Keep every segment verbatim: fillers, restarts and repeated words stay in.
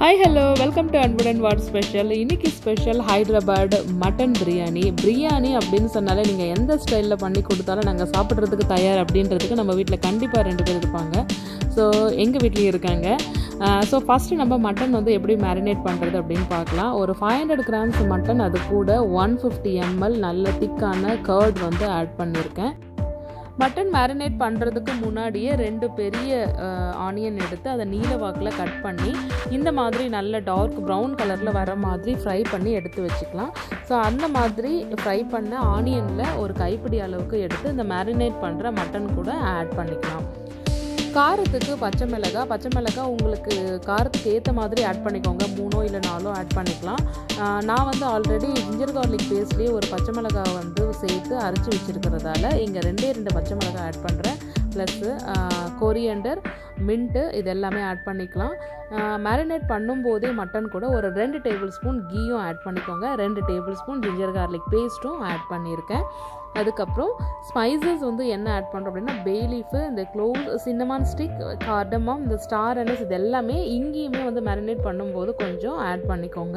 Hi, hello, welcome to Unbudden Word Special. இன்னைக்கு special Hyderabad mutton biryani. Biryani அப்படின்னு சொன்னாலே நீங்கள் எந்த ஸ்டைலில் பண்ணி கொடுத்தாலும் நாங்கள் சாப்பிட்றதுக்கு தயார் அப்படின்றதுக்கு நம்ம வீட்டில் கண்டிப்பாக ரெண்டு பேர் இருப்பாங்க. ஸோ எங்கள் வீட்லேயும் இருக்காங்க. ஸோ ஃபஸ்ட்டு நம்ம மட்டன் வந்து எப்படி மேரினேட் பண்ணுறது அப்படின்னு பார்க்கலாம். ஒரு ஃபைவ் ஹண்ட்ரட் கிராம்ஸ் மட்டன், அது கூட ஒன் ஃபிஃப்டி எம்எல் நல்ல திக்கான கர்ட் வந்து ஆட் பண்ணியிருக்கேன். மட்டன் மேரினேட் பண்ணுறதுக்கு முன்னாடியே ரெண்டு பெரிய ஆனியன் எடுத்து அதை நீல வாக்கில் கட் பண்ணி இந்த மாதிரி நல்ல டார்க் ப்ரௌன் கலரில் வர மாதிரி ஃப்ரை பண்ணி எடுத்து வச்சுக்கலாம். ஸோ அந்த மாதிரி ஃப்ரை பண்ண ஆனியனில் ஒரு கைப்பிடி அளவுக்கு எடுத்து இந்த மேரினேட் பண்ணுற மட்டன் கூட ஆட் பண்ணிக்கலாம். காரத்துக்கு பச்சை மிளகாய் பச்சை மிளகாய் உங்களுக்கு காரத்துக்கு ஏற்ற மாதிரி ஆட் பண்ணிக்கோங்க. மூணோ இல்லை நாலோ ஆட் பண்ணிக்கலாம். நான் வந்து ஆல்ரெடி ஜிஞ்சர் கார்லிக் பேஸ்ட்லேயே ஒரு பச்சை மிளகாய் வந்து சேர்த்து அரைச்சி வச்சுருக்கிறதால இங்கே ரெண்டே ரெண்டு பச்சை மிளகாய் ஆட் பண்ணுறேன். ப்ளஸ்ஸு கொரியண்டர், மின்ட்டு இது எல்லாமே ஆட் பண்ணிக்கலாம். மேரினேட் பண்ணும்போதே மட்டன் கூட ஒரு ரெண்டு டேபிள் ஸ்பூன் கீயும் ஆட் பண்ணிக்கோங்க. ரெண்டு டேபிள் ஸ்பூன் ஜிஞ்சர் கார்லிக் பேஸ்ட்டும் ஆட் பண்ணியிருக்கேன். அதுக்கப்புறம் ஸ்பைசஸ் வந்து என்ன ஆட் பண்ணுறோம் அப்படின்னா பே லீஃபு, இந்த க்ளோவ், சின்னமான் ஸ்டிக், கார்டமம், இந்த ஸ்டார் அனஸ் இது எல்லாமே இங்கேயுமே வந்து மேரினேட் பண்ணும்போது கொஞ்சம் ஆட் பண்ணிக்கோங்க.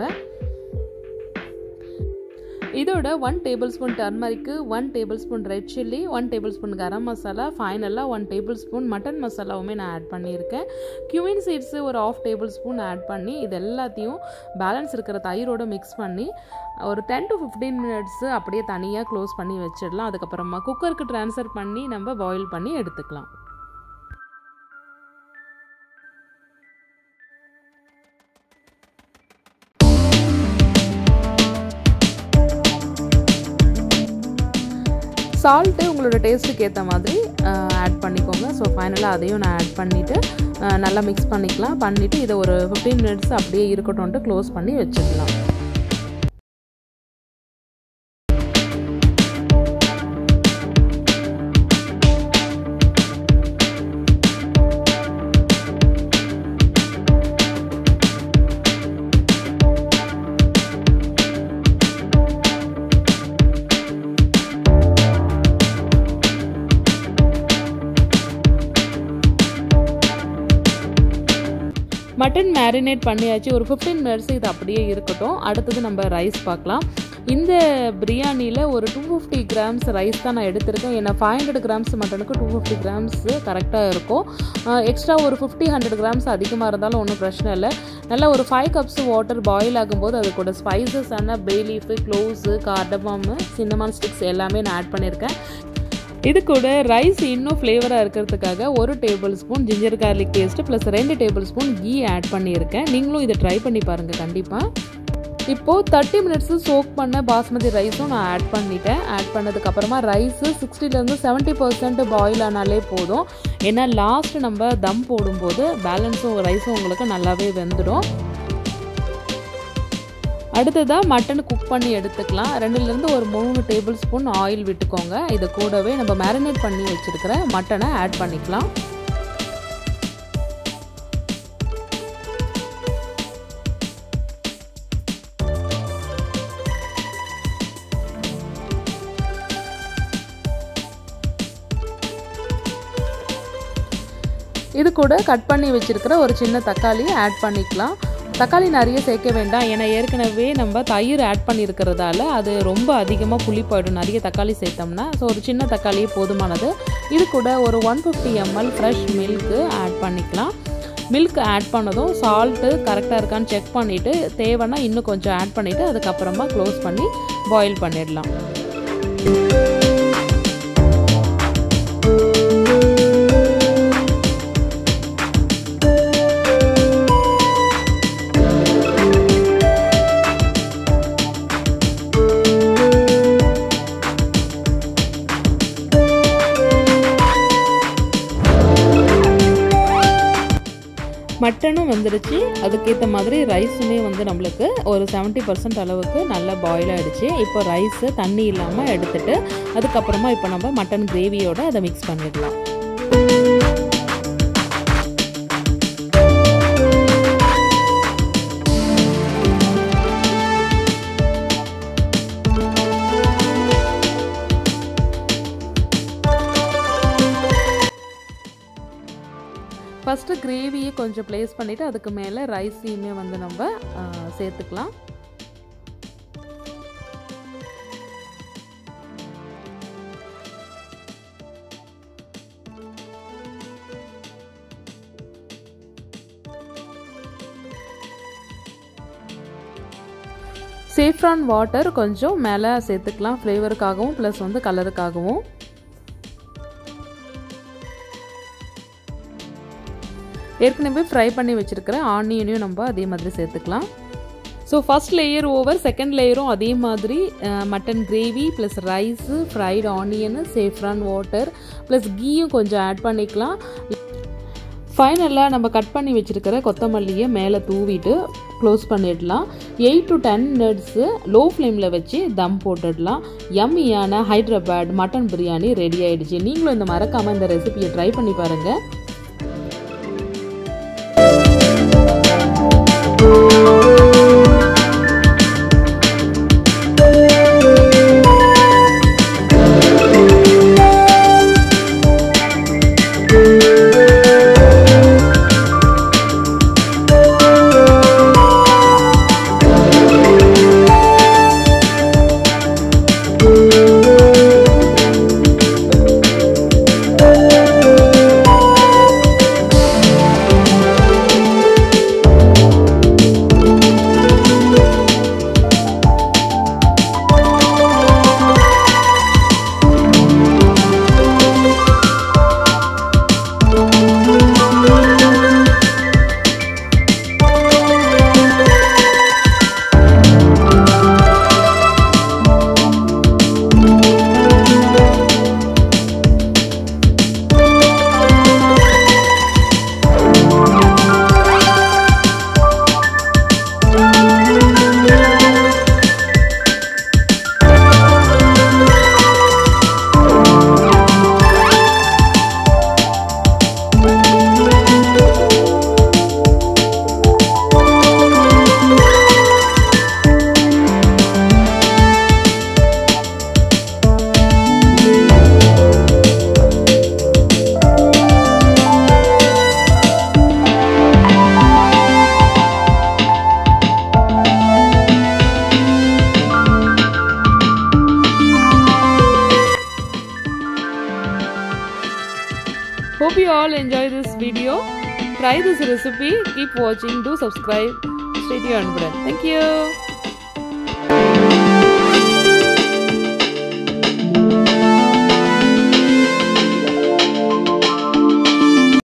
இதோட one tablespoon turmeric, one tablespoon red chilli, one tablespoon garam masala, ஃபைனலாக ஒன் டேபிள் ஸ்பூன் மட்டன் மசாலாவுமே நான் ஆட் பண்ணியிருக்கேன். கியூமின் சீட்ஸு ஒரு ஆஃப் டேபிள் ஸ்பூன் ஆட் பண்ணி இது எல்லாத்தையும் பேலன்ஸ் இருக்கிற தயிரோடு மிக்ஸ் பண்ணி ஒரு டென் டு ஃபிஃப்டீன் மினிட்ஸு அப்படியே தனியாக க்ளோஸ் பண்ணி வச்சிடலாம். அதுக்கப்புறமா குக்கருக்கு ட்ரான்ஸ்ஃபர் பண்ணி நம்ம பாயில் பண்ணி எடுத்துக்கலாம். சால்ட்டு உங்களோட டேஸ்ட்டுக்கு ஏற்ற மாதிரி ஆட் பண்ணிக்கோங்க. ஸோ ஃபைனலாக அதையும் நான் ஆட் பண்ணிவிட்டு நல்லா மிக்ஸ் பண்ணிக்கலாம். பண்ணிவிட்டு இதை ஒரு ஃபிஃப்டீன் மினிட்ஸ் அப்படியே இருக்கட்டும்ட்டு க்ளோஸ் பண்ணி வச்சுக்கலாம். மட்டன் மேரினேட் பண்ணியாச்சு. ஒரு ஃபிஃப்டீன் மினிட்ஸ் இது அப்படியே இருக்கட்டும். அடுத்தது நம்ம ரைஸ் பார்க்கலாம். இந்த பிரியாணியில் ஒரு டூ ஃபிஃப்டி கிராம்ஸ் ரைஸ் தான் நான் எடுத்திருக்கேன். ஏன்னா ஃபைவ் ஹண்ட்ரட் கிராம்ஸ் மட்டனுக்கு டூ ஃபிஃப்டி கிராம்ஸ் கரெக்டாக இருக்கும். எக்ஸ்ட்ரா ஒரு ஃபிஃப்டி ஹண்ட்ரட் கிராம்ஸ் அதிகமாக இருந்தாலும் ஒன்றும் பிரச்சனை இல்லை. நல்லா ஒரு ஃபைவ் கப்ஸ் வாட்டர் பாயில் ஆகும்போது அது கூட ஸ்பைசஸ் ஆன bay leaf, cloves, cardamom, cinnamon sticks எல்லாமே நான் ஆட் பண்ணியிருக்கேன். இது கூட ரைஸ் இன்னும் ஃப்ளேவராக இருக்கிறதுக்காக ஒரு tablespoon ginger garlic paste plus ரெண்டு டேபிள் ஸ்பூன் கீ ஆட் பண்ணியிருக்கேன். நீங்களும் இதை ட்ரை பண்ணி பாருங்கள் கண்டிப்பாக. இப்போது தேர்ட்டி மினிட்ஸு சோக் பண்ண பாஸ்மதி ரைஸும் நான் ஆட் பண்ணிட்டேன். ஆட் பண்ணதுக்கப்புறமா ரைஸு சிக்ஸ்டிலேருந்து செவன்ட்டி பர்சன்ட் பாயில் ஆனாலே போதும். ஏன்னா லாஸ்ட்டு நம்ம தம் போடும்போது பேலன்ஸும் ரைஸும் உங்களுக்கு நல்லாவே வெந்துடும். அடுத்ததாக மட்டன் குக் பண்ணி எடுத்துக்கலாம். ரெண்டுலேருந்து ஒரு மூணு டேபிள் ஸ்பூன் ஆயில் விட்டுக்கோங்க. இது கூடவே நம்ம மேரினேட் பண்ணி வச்சுருக்கிற மட்டனை ஆட் பண்ணிக்கலாம். இது கூட கட் பண்ணி வச்சுருக்கிற ஒரு சின்ன தக்காளி ஆட் பண்ணிக்கலாம். தக்காளி நிறைய சேர்க்க வேண்டாம். ஏன்னா ஏற்கனவே நம்ம தயிர் ஆட் பண்ணியிருக்கிறதால அது ரொம்ப அதிகமாக புளிப்பாயிடும் நிறைய தக்காளி சேர்த்தோம்னா. ஸோ ஒரு சின்ன தக்காளியே போதுமானது. இது கூட ஒரு one fifty ML fresh milk add பண்ணிக்கலாம். மில்க் ஆட் பண்ணதும் சால்ட்டு கரெக்டாக இருக்கான்னு செக் பண்ணிவிட்டு தேவைன்னா இன்னும் கொஞ்சம் ஆட் பண்ணிவிட்டு அதுக்கப்புறமா க்ளோஸ் பண்ணி பாயில் பண்ணிடலாம். மட்டனும் வந்துடுச்சு. அதுக்கேற்ற மாதிரி ரைஸுமே வந்து நம்மளுக்கு ஒரு செவன்ட்டி பர்சன்ட் அளவுக்கு நல்லா பாயில் ஆகிடுச்சு. இப்போ ரைஸு தண்ணி இல்லாமல் எடுத்துகிட்டு அதுக்கப்புறமா இப்போ நம்ம மட்டன் கிரேவியோடு அதை மிக்ஸ் பண்ணிடலாம். ஃபஸ்ட்டு கிரேவியை கொஞ்சம் ப்ளேஸ் பண்ணிவிட்டு அதுக்கு மேலே ரைஸையுமே வந்து நம்ம சேர்த்துக்கலாம். சேஃப்ரான் வாட்டர் கொஞ்சம் மேலே சேர்த்துக்கலாம், ஃப்ளேவருக்காகவும் ப்ளஸ் வந்து கலருக்காகவும். ஏற்கனவே ஃப்ரை பண்ணி வச்சுருக்கிற ஆனியனையும் நம்ம அதே மாதிரி சேர்த்துக்கலாம். So first layer over, second லேயரும் அதே மாதிரி mutton gravy plus rice, fried onion, saffron water plus கீயும் கொஞ்சம் ஆட் பண்ணிக்கலாம். ஃபைனலாக நம்ம கட் பண்ணி வச்சுருக்கிற கொத்தமல்லியை மேலே தூவிட்டு க்ளோஸ் பண்ணிடலாம். Eight to ten minutes low ஃப்ளேமில் வச்சு தம் போட்டுடலாம். யம்மியான ஹைதராபாத் மட்டன் பிரியாணி ரெடி ஆகிடுச்சு. நீங்களும் இந்த மறக்காமல் இந்த ரெசிபியை ட்ரை பண்ணி பாருங்கள். Hope you all enjoy this video. Try this recipe. Keep watching. Do subscribe. Stay tuned. Thank you.